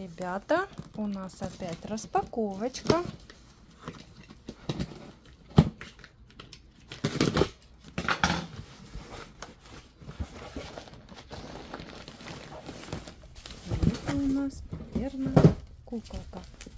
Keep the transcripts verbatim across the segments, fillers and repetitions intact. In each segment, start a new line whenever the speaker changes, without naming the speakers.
Ребята, у нас опять распаковочка. Это у нас, наверное, куколка.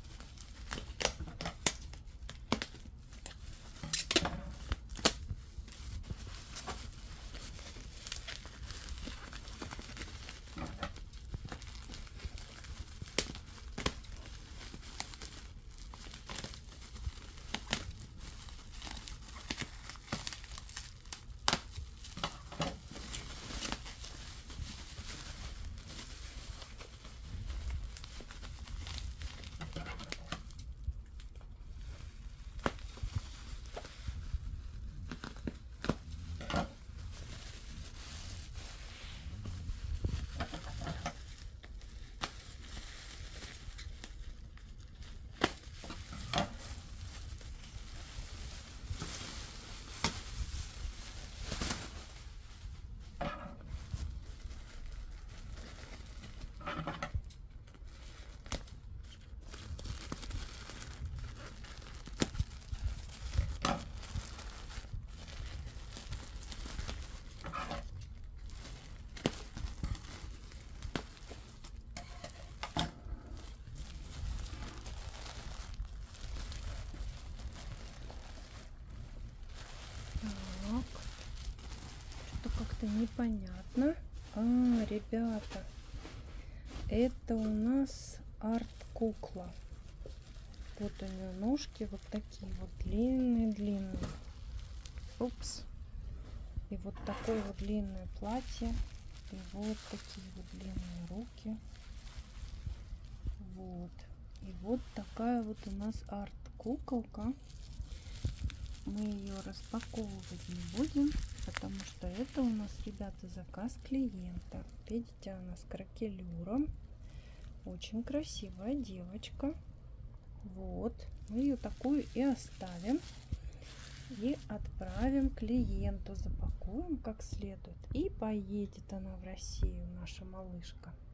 Что-то как-то непонятно. А, ребята, это у нас арт-кукла. Вот у нее ножки вот такие вот длинные-длинные. Упс. И вот такое вот длинное платье. И вот такие вот длинные руки. Вот. И вот такая вот у нас арт-куколка. Мы ее распаковывать не будем, потому что это у нас, ребята, заказ клиента. Видите, она с кракелюром. Очень красивая девочка. Вот. Мы ее такую и оставим. И отправим клиенту. Запакуем как следует. И поедет она в Россию, наша малышка.